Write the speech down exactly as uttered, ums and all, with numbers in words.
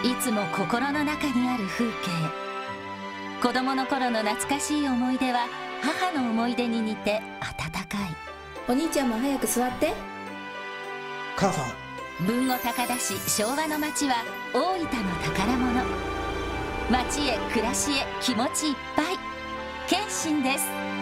いつも心の中にある風景。子供の頃の懐かしい思い出は母の思い出に似て温かい。 お兄ちゃんも早く座って。 母さん。 豊後高田市昭和の街は大分の宝物。街へ暮らしへ気持ちいっぱい。謙信です。